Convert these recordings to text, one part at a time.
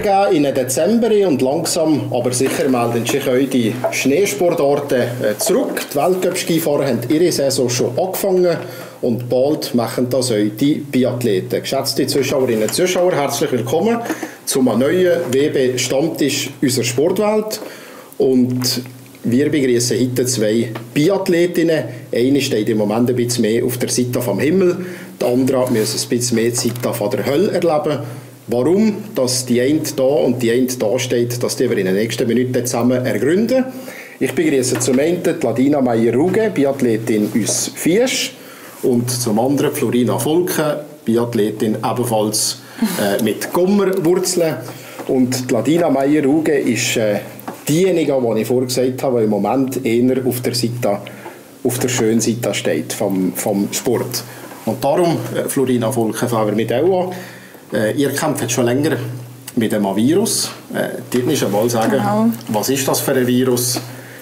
übergeben in den Dezember und langsam, aber sicher melden sich auch die Schneesportarten zurück. Die Weltcup-Skifahrer haben ihre Saison schon angefangen und bald machen das auch die Biathleten. Geschätzte Zuschauerinnen und Zuschauer, herzlich willkommen zum neuen WB-Stammtisch unserer Sportwelt. Und wir begrüßen heute zwei Biathletinnen. Eine steht im Moment ein bisschen mehr auf der Seite vom Himmel, die andere muss ein bisschen mehr die Seite von der Hölle erleben. Warum dass die eine da und die eine da steht, das werden wir in den nächsten Minuten zusammen ergründen. Ich begrüße zum einen Ladina Meyer-Ruge, Biathletin aus Fiesch, und zum anderen Florina Volke, Biathletin ebenfalls mit Gommerwurzeln. Und Ladina Meyer-Ruge ist diejenige, die ich vorher gesagt habe, die im Moment eher auf der schönen Seite steht vom Sport. Und darum, Florina Volke, fangen wir mit auch an. Ihr kämpft schon länger mit einem Virus. Dir nicht einmal sagen, genau. Was ist das für ein Virus?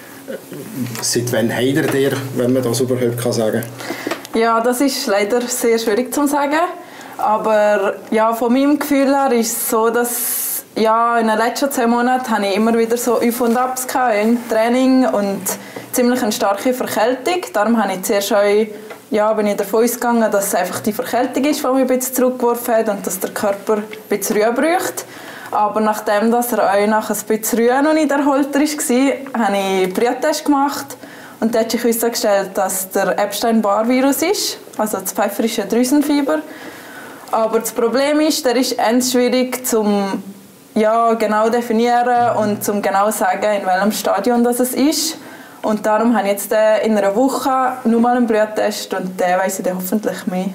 Seit wann habt ihr den, wenn man das überhaupt sagen kann? Ja, das ist leider sehr schwierig zu sagen. Aber ja, von meinem Gefühl her ist es so, dass ja, in den letzten 10 Monaten habe ich immer wieder so Auf und Abs im Training und ziemlich eine starke Verkältung. Darum habe ich zuerst bin ich davon ausgegangen, dass es einfach die Verkältung ist, die mich ein bisschen zurückgeworfen hat und dass der Körper ein bisschen Ruhe braucht. Aber nachdem dass er auch nach ein bisschen Ruhe noch nicht erholt war, habe ich einen Bluttest gemacht. Und da hat sich herausgestellt, dass der Epstein-Barr-Virus ist, also das pfeiferische Drüsenfieber. Aber das Problem ist, der ist ganz schwierig zum genau definieren und zum genau sagen, in welchem Stadion das es ist. Und darum habe ich jetzt in einer Woche nur mal einen Bluttest und den weiss ich dann hoffentlich mehr.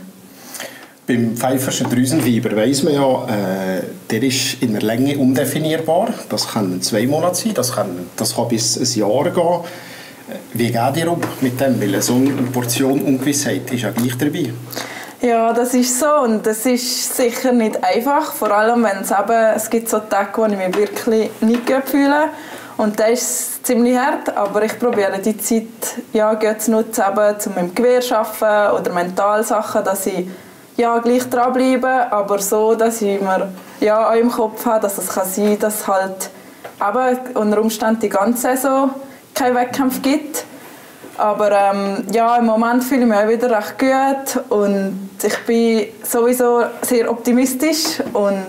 Beim pfeiferschen Drüsenfieber weiss man ja, der ist in der Länge undefinierbar. Das kann 2 Monate sein, das kann bis ein Jahr gehen. Wie geht ihr um mit dem? Weil so eine Portion Ungewissheit ist ja gleich dabei. Ja, das ist so und das ist sicher nicht einfach. Vor allem, wenn es gibt so Tage, wo ich mich wirklich nicht gut fühle. Und das ist ziemlich hart, aber ich probiere die Zeit gut zu nutzen, um im Gewehr zu arbeiten oder mental Sachen, dass ich gleich dranbleibe, aber so, dass ich mir auch im Kopf habe, dass es sein kann, dass es halt unter Umständen die ganze Saison keinen Wettkampf gibt. Aber im Moment fühle ich mich auch wieder recht gut und ich bin sowieso sehr optimistisch und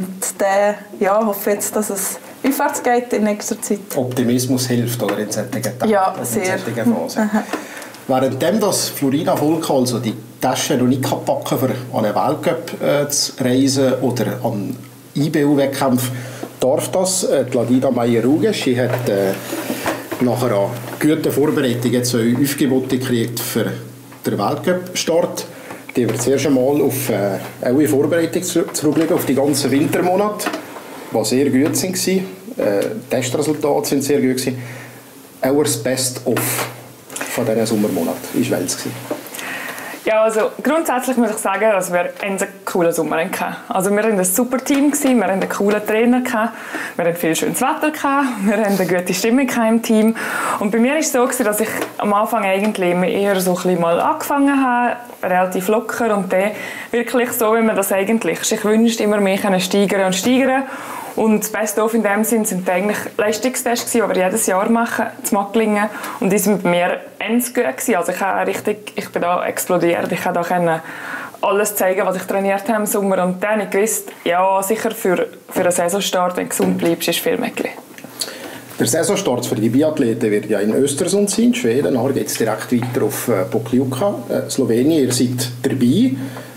hoffe jetzt, dass es aufwärts geht in nächster Zeit. Optimismus hilft oder in solchen Tagen, ja, sehr. In solchen Phasen. Währenddem, dass Florina Volke also die Tasche noch nicht packen kann, für an einen Weltcup zu reisen oder an IBU-Wettkämpf, darf das Ladina Meyer-Ruge. Sie hat nach einer guten Vorbereitung jetzt ein Aufgebot gekriegt für den Weltcup-Start. Die wird zuerst einmal auf eine Vorbereitung zurücklegen, auf die ganzen Wintermonate, die sehr gut waren. Die Testresultate sind sehr gut. Auch das Best-of von diesen Sommermonaten war welches? Ja, also grundsätzlich muss ich sagen, dass wir einen coolen Sommer hatten. Also wir hatten ein super Team, wir hatten einen coolen Trainer, wir hatten viel schönes Wetter, wir hatten eine gute Stimmung im Team. Und bei mir war es so, dass ich am Anfang eigentlich eher so ein bisschen mal angefangen habe, relativ locker und dann wirklich so, wie man das eigentlich sich wünscht, immer mehr steigern und steigern. Und das Beste in dem Sinn sind eigentlich Leistungstests, die wir jedes Jahr machen, zu Macklingen. Und die sind bei mir ganz gut gewesen. Also ich bin da explodiert. Ich konnte da alles zeigen, was ich trainiert habe im Sommer. Und dann habe ich gewusst, ja, sicher für einen Saisonstart, wenn du gesund bleibst, ist viel möglich. Der Saisonstart für die Biathleten wird ja in Östersund sein, in Schweden. Dann geht es direkt weiter auf Pokljuka, Slowenien. Ihr seid dabei.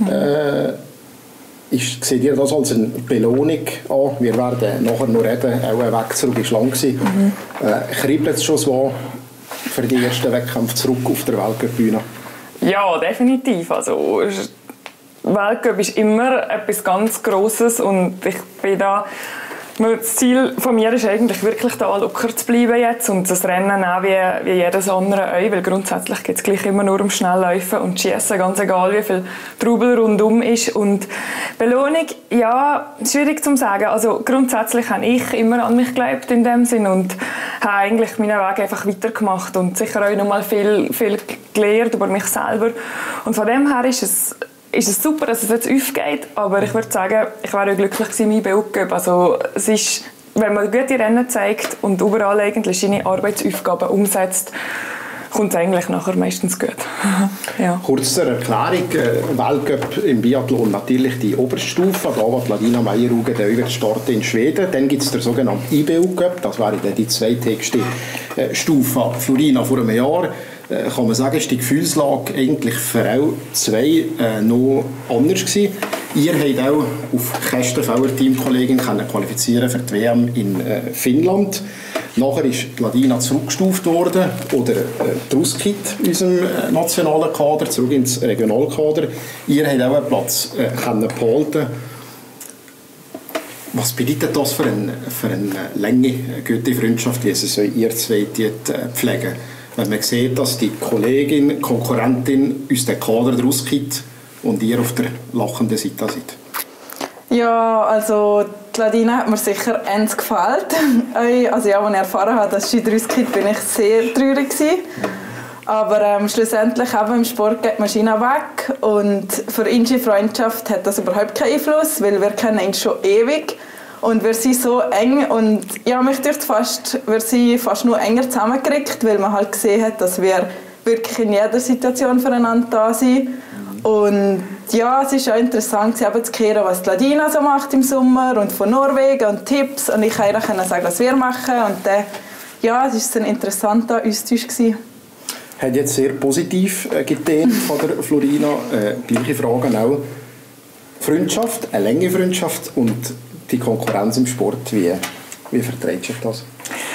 Seht ihr das als eine Belohnung an? Wir werden nachher noch reden, auch ein Weg zurück war lang. Kribbelt es schon so für die ersten Wettkämpfe zurück auf der Weltcup-Bühne? Ja, definitiv. Also, Weltcup ist immer etwas ganz Grosses und ich bin da. Das Ziel von mir ist eigentlich wirklich da locker zu bleiben jetzt und das Rennen auch wie jedes andere auch, weil grundsätzlich geht es gleich immer nur um Schnelllaufen und Schiessen, ganz egal wie viel Trubel rundum ist. Und Belohnung, ja, schwierig zu sagen. Also grundsätzlich habe ich immer an mich geglaubt in dem Sinn und habe eigentlich meinen Weg einfach weitergemacht und sicher auch noch mal viel gelernt über mich selber. Und von dem her ist es super, dass es jetzt aufgeht, aber ich würde sagen, ich wäre glücklich gewesen, mein IBU-Cup. Also es ist wenn man gute Rennen zeigt und überall eigentlich seine Arbeitsaufgaben umsetzt, kommt es eigentlich nachher meistens gut. Ja. Kurz zur Erklärung, Weltcup im Biathlon natürlich die Oberstufe, da wo Ladina Meierhaugen den starten in Schweden. Dann gibt es den sogenannten IBU-Cup, das wäre dann die zweitägigste Stufe. Florina, vor einem Jahr kann man sagen, ist die Gefühlslage eigentlich für auch zwei noch anders gewesen. Ihr habt auch auf Kästenfeller Teamkollegin qualifizieren für die WM in Finnland. Nachher ist die Ladina zurückgestuft worden, oder die Ruskit in unserem nationalen Kader, zurück ins Regionalkader. Ihr habt auch einen Platz behalten. Was bedeutet das für eine lange, gute Freundschaft, wie sie ihr zwei pflegen? Wenn man sieht, dass die Kollegin, Konkurrentin aus dem Kader rauskippt und ihr auf der lachenden Seite seid. Ja, also die Ladina hat mir sicher ends gefällt. Also ja, als ich erfahren habe, dass sie rauskippt, bin ich sehr traurig gewesen. Aber schlussendlich eben im Sport geht Maschine weg und für unsere Freundschaft hat das überhaupt keinen Einfluss, weil wir kennen ihn schon ewig. Und wir sind so eng und ja, mich dünkt fast, wir sind fast nur enger zusammengekriegt, weil man halt gesehen hat, dass wir wirklich in jeder Situation füreinander da sind. Und ja, es ist auch interessant zu hören, was die Ladina so macht im Sommer und von Norwegen und Tipps. Und ich kann ihr sagen, was wir machen. Und dann, ja, es war ein interessanter Austausch. Hat jetzt sehr positiv getan von der Florina. Gleiche Fragen auch. Freundschaft, eine lange Freundschaft und die Konkurrenz im Sport, wie verträgt sich das?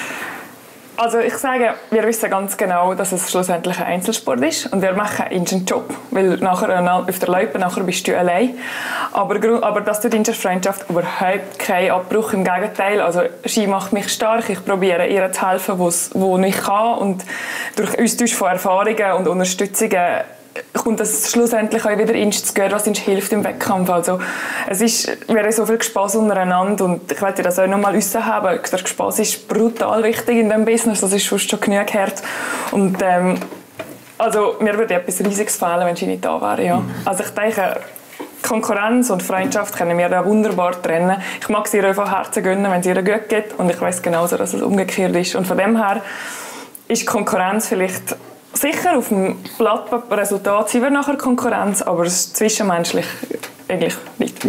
Also ich sage, wir wissen ganz genau, dass es schlussendlich ein Einzelsport ist und wir machen unseren Job, weil nachher auf der Loipe nachher bist du allein. Aber das tut unsere Freundschaft überhaupt keinen Abbruch, im Gegenteil. Also Ski macht mich stark, ich probiere ihr zu helfen, wo ich kann und durch Austausch von Erfahrungen und Unterstützungen kommt es schlussendlich auch wieder ins zu gehören, was uns hilft im Wettkampf. Also, wir haben so viel Spass untereinander und ich möchte das auch noch mal raushaben. Der Spass ist brutal wichtig in diesem Business, das ist fast schon genug hart. Und also, mir würde etwas Riesiges fehlen, wenn sie nicht da wäre. Ja. Also ich denke, Konkurrenz und Freundschaft können wir da wunderbar trennen. Ich mag sie ihr von Herzen gönnen, wenn es ihr gut geht und ich weiß genauso, dass es umgekehrt ist. Und von dem her ist Konkurrenz vielleicht sicher auf dem Blatt Resultat sind wir nachher Konkurrenz, aber das zwischenmenschlich eigentlich nicht.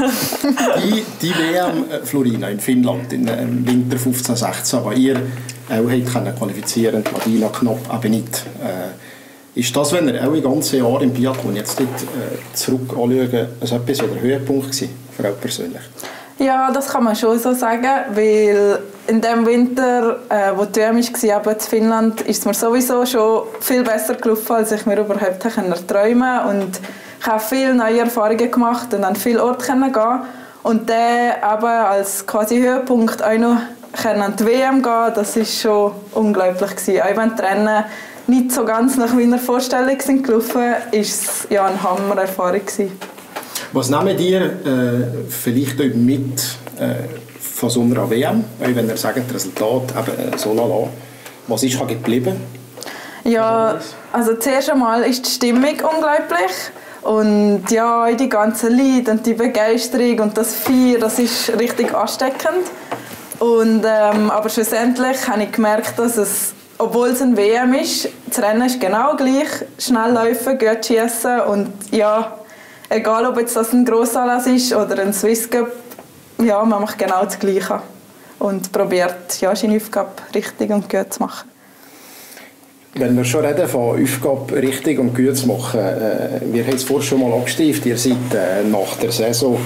die WM, Florina, in Finnland im Winter 15/16, aber ihr auch habt qualifizieren konnten, Ladina knapp eben nicht. Ist das, wenn ihr auch die ganze Jahr im Biathlon jetzt zurück anschauen, also etwas der Höhepunkt gewesen, für euch persönlich? Ja, das kann man schon so sagen, weil in dem Winter, wo die WM war, in Finnland, ist es mir sowieso schon viel besser gelaufen, als ich mir überhaupt träumen konnte. Und ich habe viele neue Erfahrungen gemacht und an viele Orte gehen. Und dann eben als quasi Höhepunkt auch noch an die WM gehen, das war schon unglaublich gewesen. Auch wenn die Rennen nicht so ganz nach meiner Vorstellung sind gelaufen, war es ja eine Hammer-Erfahrung gewesen. Was nehmt ihr vielleicht mit von so einer WM, wenn ihr sagt, das Resultat eben so lala, was ist geblieben? Ja, also zuerst einmal ist die Stimmung unglaublich und ja, die ganzen Lieder und die Begeisterung und das Feiern, das ist richtig ansteckend. Und, aber schlussendlich habe ich gemerkt, dass es, obwohl es ein WM ist, das Rennen ist genau gleich, schnell laufen, gut schiessen und ja, egal ob jetzt das ein Grossanlass ist oder ein Swiss Cup, ja, man macht genau das Gleiche und probiert ja, seine Aufgabe richtig und gut zu machen. Wenn wir schon reden von Aufgabe richtig und gut zu machen, wir haben es vorhin schon mal angesteift, ihr seid nach der Saison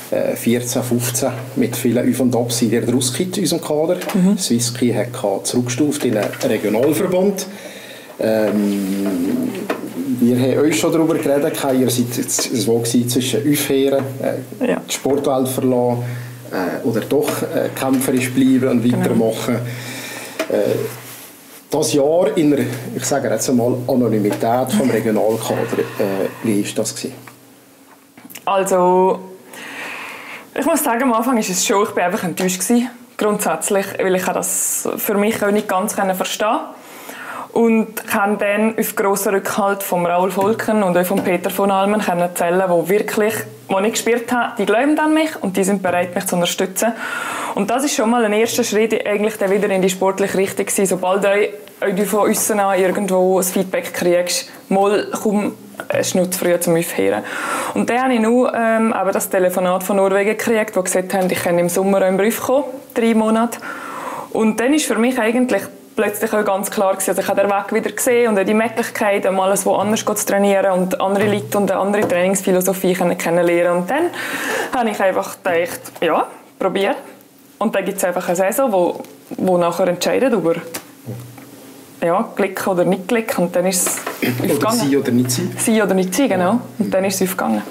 14-15 mit vielen Auf und Ab seid ihr rausgekippt in unserem Kader. Swisski hat zurückgestuft in einen Regionalverband. Wir haben euch schon darüber geredet, ihr seid so zwischen Aufhören, die Sportwelt verlassen oder doch kämpferisch bleiben und weitermachen. Das Jahr in der, ich sage jetzt einmal, Anonymität vom Regionalkader, wie war das gewesen? Also, ich muss sagen, am Anfang ist es schon, ich war einfach enttäuscht gewesen, grundsätzlich, weil ich das für mich auch nicht ganz verstehen konnte. Und kann dann auf grossen Rückhalt von Raoul Volken und auch von Peter von Almen erzählen, wo ich gespürt habe, die glauben an mich und die sind bereit, mich zu unterstützen. Und das ist schon mal ein erster Schritt eigentlich dann wieder in die sportliche Richtung gewesen. Sobald du von uns irgendwo ein Feedback kriegst, mal komm, es ist zu früh zum Aufhören. Und dann habe ich nur aber das Telefonat von Norwegen gekriegt, wo gesagt haben, ich kann im Sommer in den Brief kommen, 3 Monate. Und dann ist für mich eigentlich plötzlich auch ganz klar gewesen, also ich habe den Weg wieder gesehen und auch die Möglichkeit, mal woanders zu trainieren und andere Leute und eine andere Trainingsphilosophie kennenlernen. Und dann habe ich einfach gedacht, ja, probieren. Und dann gibt es einfach eine Saison, wo nachher entscheidet über ja, klicken oder nicht klicken. Und dann ist es aufgegangen. Oder sein oder nicht sein. Sein oder nicht sein, genau. Und dann ist es aufgegangen.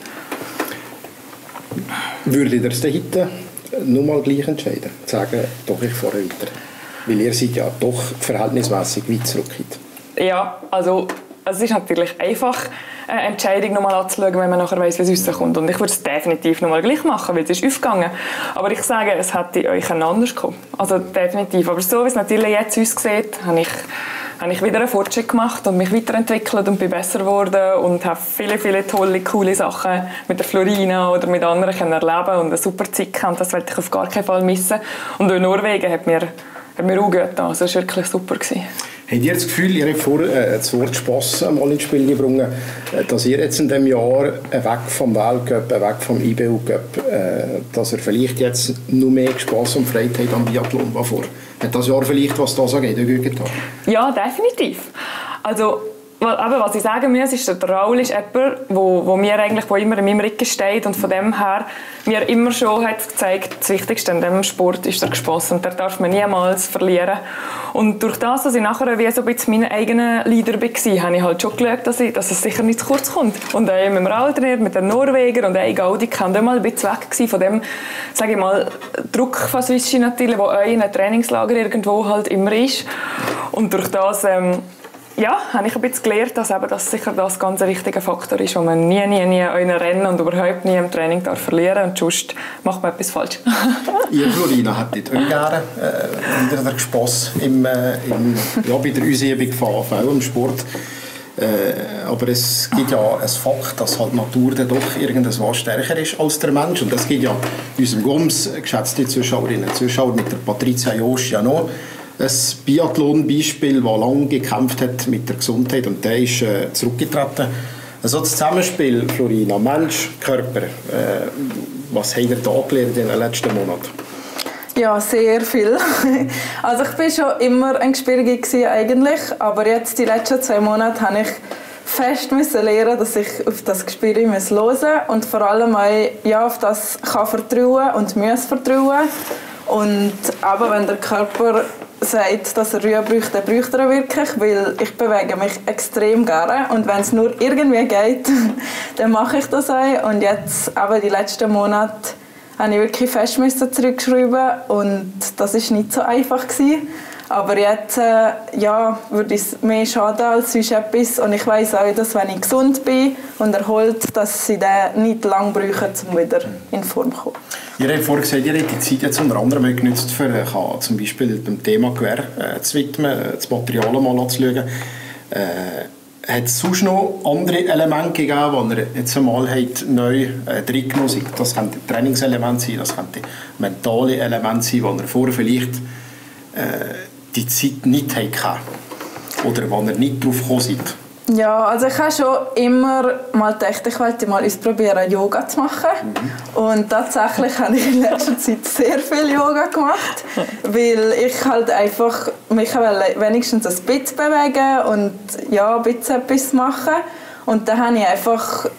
Würde ihr das heute nur mal gleich entscheiden? Sagen, doch, ich fahre weiter. Weil ihr seid ja doch verhältnismäßig weit zurück. Ja, also es ist natürlich einfach, eine Entscheidung nochmal anzuschauen, wenn man nachher weiss, wie es rauskommt. Und ich würde es definitiv nochmal gleich machen, weil es ist aufgegangen. Aber ich sage, es hätte euch anders kommen. Also definitiv. Aber so wie es natürlich jetzt aussieht, habe ich wieder einen Fortschritt gemacht und mich weiterentwickelt und bin besser geworden und habe viele, viele tolle, coole Sachen mit der Florina oder mit anderen erleben und eine super Zeit gehabt. Und das wollte ich auf gar keinen Fall missen. Und auch Norwegen hat mir auch gut getan. Also es war wirklich super. Habt ihr das Gefühl, ihr habt vor das Wort Spass mal ins Spiel gebracht, dass ihr jetzt in diesem Jahr weg vom Weltcup, weg vom IBU-Cup, dass ihr vielleicht jetzt noch mehr Spass und Freude habt am Biathlon als vor? Hat das Jahr vielleicht, was da so geht, gut getan? Ja, definitiv. Also, aber was ich sagen muss, ist, der Raul ist jemand, wo immer in meinem Rücken steht und von dem her mir immer schon hat gezeigt, das Wichtigste in diesem Sport ist der Spass und der darf man niemals verlieren. Und durch das, dass ich nachher wie so ein bisschen mein eigener Leader war, habe ich halt schon geschaut, dass es sicher nicht zu kurz kommt. Und auch mit dem Raul, mit den Norwegern und auch Gaudi, ich war mal ein bisschen weg von dem, sage ich mal, Druck von Swissi natürlich, der auch in einem Trainingslager irgendwo halt immer ist. Und durch das ja, habe ich ein bisschen gelernt, dass das sicher das ganz ein wichtiger Faktor ist, wo man nie in einem Rennen und überhaupt nie im Training verlieren darf. Und sonst macht man etwas falsch. Ihr, Florina, hättet auch gerne wieder den Spass bei der Ausübung von im Sport. Aber es gibt ja ein Fakt, dass halt die Natur dann doch irgendwas stärker ist als der Mensch. Und das gibt ja in unserem GOMS, geschätzte Zuschauerinnen und Zuschauer, mit der Patricia Josch ja noch. Ein Biathlon-Beispiel, das lange gekämpft hat mit der Gesundheit und der ist zurückgetreten. Also das Zusammenspiel, Florina, Mensch, Körper, was habt ihr da gelernt in den letzten Monaten? Ja, sehr viel. Also ich war schon immer ein Gespräch eigentlich, aber jetzt die letzten 2 Monate habe ich fest lernen, dass ich auf das Gespräch hören muss und vor allem auch, auf das kann vertrauen und muss vertrauen. Und aber wenn der Körper sagt, dass er Ruhe braucht, dann braucht er wirklich, weil ich bewege mich extrem gerne und wenn es nur irgendwie geht, dann mache ich das auch. Und jetzt, aber die letzten Monate, habe ich wirklich fest zurückschreiben und das war nicht so einfach gewesen. Aber jetzt würde es mehr schaden als sonst etwas und ich weiss auch, dass wenn ich gesund bin und erholt, dass sie dann nicht lange brauchen, um wieder in Form zu kommen. Ihr habt vorhin gesagt, ihr habt die Zeit jetzt unter anderem genutzt, für zum Beispiel dem Thema Gewehr zu widmen, das Material mal anzuschauen. Hat es sonst noch andere Elemente gegeben, die ihr jetzt einmal neu reingenommen habt? Das könnte Trainingselemente sein, das könnte mentale Elemente sein, die ihr vorher vielleicht die Zeit nicht hatten oder wo ihr nicht drauf gekommen seid? Ja, also ich habe schon immer mal gedacht, ich wollte mal ausprobieren, Yoga zu machen. Und tatsächlich habe ich in letzter Zeit sehr viel Yoga gemacht, weil ich halt einfach mich wenigstens ein bisschen bewegen und ja, ein bisschen etwas machen. Und dann habe ich einfach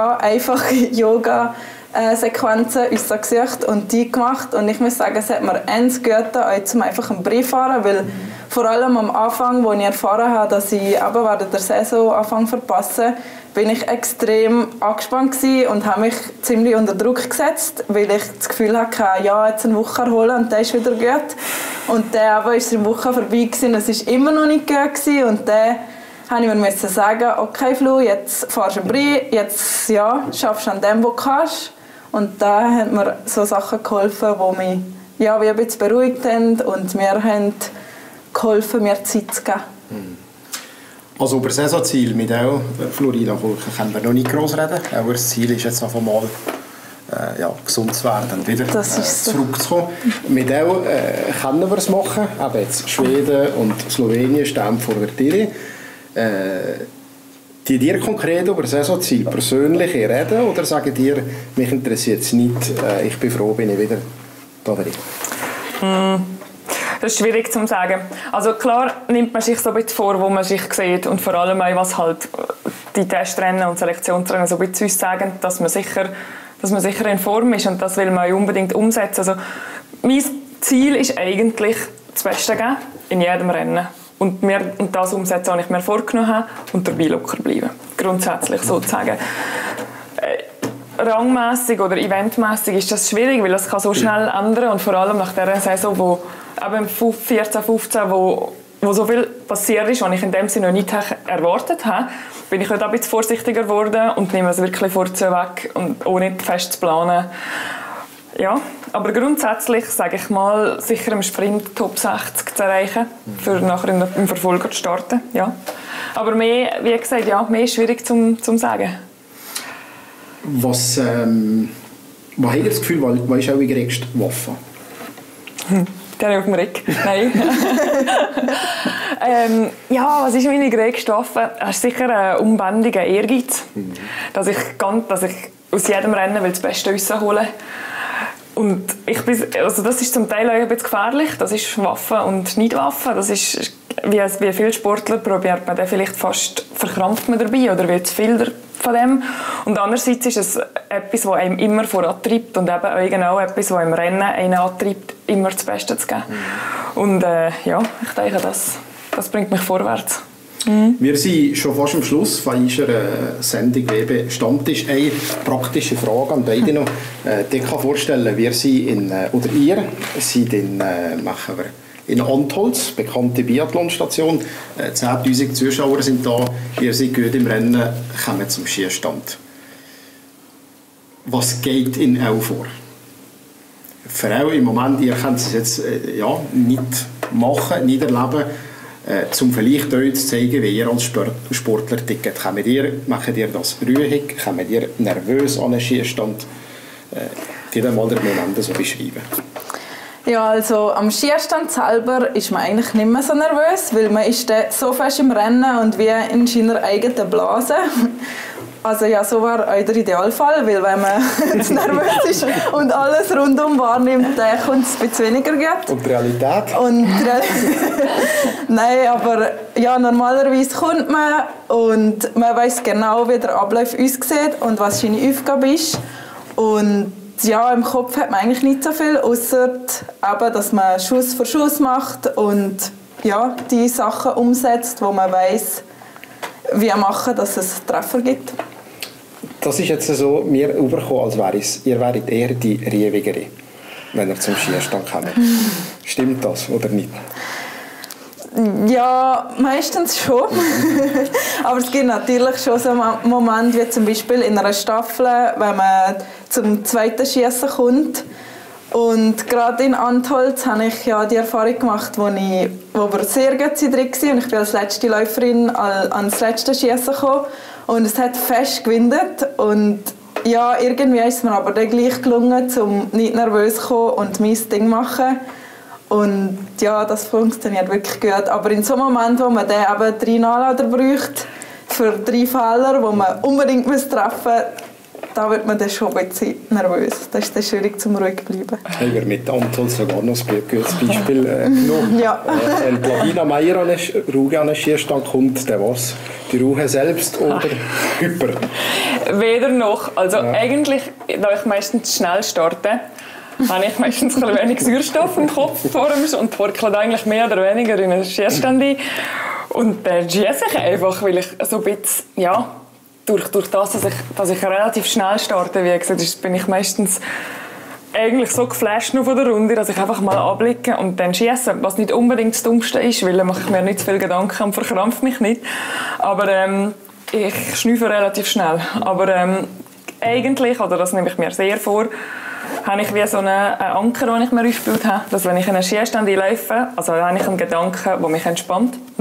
Yoga Sequenzen uns gesucht und die gemacht und ich muss sagen, es hat mir eins geholfen, zum einfach einen Brief fahren, weil vor allem am Anfang, wo ich erfahren habe, dass ich während der Saison Anfang verpasse, bin ich extrem angespannt gewesen und habe mich ziemlich unter Druck gesetzt, weil ich das Gefühl hatte, ja, jetzt eine Woche erholen und dann ist wieder gut. Und dann aber ist eine Woche vorbei gewesen, es ist immer noch nicht gut gewesen und dann habe ich mir sagen, okay Flo, jetzt fahrst du einen Brief, jetzt schaffst du an dem, wo du kannst. Und da haben mir so Sachen geholfen, die mich wie ein bisschen beruhigt haben und mir haben geholfen, mir Zeit zu geben. Also über Saisonziel mit Florina können wir noch nicht gross reden. Auch das Ziel ist jetzt noch einmal gesund zu werden und wieder zurückzukommen. Mit auch können wir es machen, aber jetzt Schweden und Slowenien stehen vor der Tür. Die dir konkret über Saisonziel persönlich reden oder sagen dir, mich interessiert es nicht, ich bin froh, bin ich wieder da drin? Das ist schwierig zu sagen. Also klar nimmt man sich so ein bisschen vor, wo man sich sieht und vor allem auch, was halt die Testrennen und Selektionsrennen so ein bisschen uns sagen, dass man sicher in Form ist und das will man unbedingt umsetzen. Also mein Ziel ist eigentlich das Beste geben in jedem Rennen. Und das umsetzen, was ich mir vorgenommen habe und dabei locker bleiben. Grundsätzlich sozusagen. Rangmässig oder eventmässig ist das schwierig, weil das kann so schnell ändern und vor allem nach dieser Saison, wo eben 14, 15, wo so viel passiert ist, was ich in dem Sinne noch nicht erwartet habe, bin ich heute ein bisschen vorsichtiger geworden und nehme es wirklich vorweg und ohne fest zu planen. Ja, aber grundsätzlich, sage ich mal, sicher im Sprint Top 60 zu erreichen, für nachher im Verfolger zu starten. Ja. Aber mehr, wie gesagt, ja, mehr ist schwierig zum sagen. Was habt ihr das Gefühl, was ist eure größte Waffe? Der auf dem Rick. Nein. Was ist meine größte Waffe? Das ist sicher ein unbändiger Ehrgeiz. Dass ich aus jedem Rennen das Beste rausholen will. Und das ist zum Teil auch ein bisschen gefährlich. Das ist Waffe und nicht Waffe. Das ist, wie viele Sportler probiert man dann vielleicht fast verkrampft man dabei oder wird zu viel von dem. Und andererseits ist es etwas, was einem immer vorantreibt und eben auch genau etwas, was im Rennen einen antreibt, immer das Beste zu geben. Und ich denke, das bringt mich vorwärts. Wir sind schon fast am Schluss von unserer Sendung WB Stammtisch. Eine praktische Frage an beide noch. Ich kann vorstellen, ihr seid in Antholz, bekannte Biathlonstation. 10'000 Zuschauer sind da. Ihr seid gut im Rennen, kommen zum Schießstand. Was geht in auch vor? Für auch im Moment, ihr könnt es jetzt nicht machen, nicht erleben, zum vielleicht euch zu zeigen, wie ihr als Sportler tickt. Macht ihr das ruhig? Kommt ihr nervös an einen Schießstand? Die dann mal den Moment so beschreiben. Ja, also am Schießstand selber ist man eigentlich nicht mehr so nervös, weil man ist so fest im Rennen und wie in seiner eigenen Blase. Also ja, so wäre auch der Idealfall, weil wenn man zu nervös ist und alles rundum wahrnimmt, dann kommt es ein bisschen weniger gut. Und die Realität? Nein, aber ja, normalerweise kommt man und man weiss genau, wie der Ablauf aussieht und was seine Aufgabe ist. Und ja, im Kopf hat man eigentlich nicht so viel, außer eben, dass man Schuss für Schuss macht und ja, die Sachen umsetzt, wo man weiss, wie machen, dass es Treffer gibt. Das ist jetzt so mir übergekommen, als ihr wäret eher die Rievigere, wenn ihr zum Schießstand kommt. Stimmt das oder nicht? Ja, meistens schon. Aber es gibt natürlich schon so Momente, wie zum Beispiel in einer Staffel, wenn man zum zweiten Schießen kommt. Und gerade in Antholz habe ich ja die Erfahrung gemacht, wo wir sehr gut drin waren. Und ich bin als letzte Läuferin ans letzte Schießen gekommen. Und es hat fest gewindet. Und ja, irgendwie ist es mir aber dann gleich gelungen, um nicht nervös zu kommen und mein Ding zu machen. Und ja, das funktioniert wirklich gut. Aber in so einem Moment, wo man dann eben 3 Nachlader braucht, für 3 Fehler, die man unbedingt treffen muss, da wird man dann schon ein bisschen nervös. Das ist dann schwierig, zum ruhig zu bleiben. Haben wir mit Antholz sogar noch ein gutes Beispiel genommen. Ja. Wenn Lavina Meier an einen Schießstand kommt, dann was? Die Ruhe selbst oder Hyper? Weder noch. Also eigentlich, da ich meistens schnell starte, habe ich meistens ein wenig Sauerstoff im Kopf und torkle eigentlich mehr oder weniger in einen Schießstand ein. Und dann schieße ich einfach, weil ich so ein bisschen, ja, durch das, dass ich relativ schnell starte, wie gesagt, bin ich meistens eigentlich so geflasht noch von der Runde, dass ich einfach mal abblicke und dann schieße, was nicht unbedingt das Dummste ist, weil dann mache ich mir nicht zu viel Gedanken und verkrampfe mich nicht. Aber ich schnüffe relativ schnell. Aber eigentlich, oder das nehme ich mir sehr vor, habe ich wie so einen Anker, den ich mir aufgebaut habe, dass wenn ich in einen Schießstand einlaufe, also habe ich einen Gedanken, der mich entspannt. Und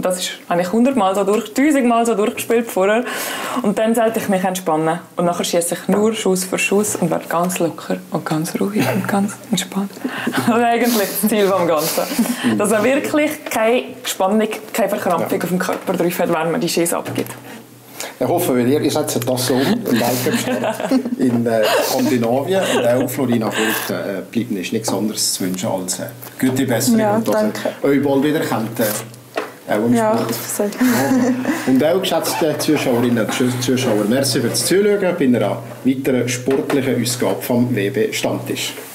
Und das ist eigentlich 1000 Mal so durchgespielt vorher. Und dann sollte ich mich entspannen. Und nachher schieße ich nur Schuss für Schuss und werde ganz locker und ganz ruhig und ganz entspannt. Das ist eigentlich das Ziel des Ganzen. Dass man wirklich keine Spannung, keine Verkrampfung auf dem Körper drauf hat, wenn man die Schieße abgibt. Ich hoffe, ihr setzt das so um, im Weltcup in Skandinavien. Und auch Florina Vogt bleibt nichts anderes zu wünschen als gute Besserung. Ja, und dass ihr euch bald wieder kennt, auch im Sport. Sehr. Und auch, geschätzte Zuschauerinnen und Zuschauer, merci fürs Zuschauen bei einer weiteren sportlichen Ausgabe vom WB Stammtisch.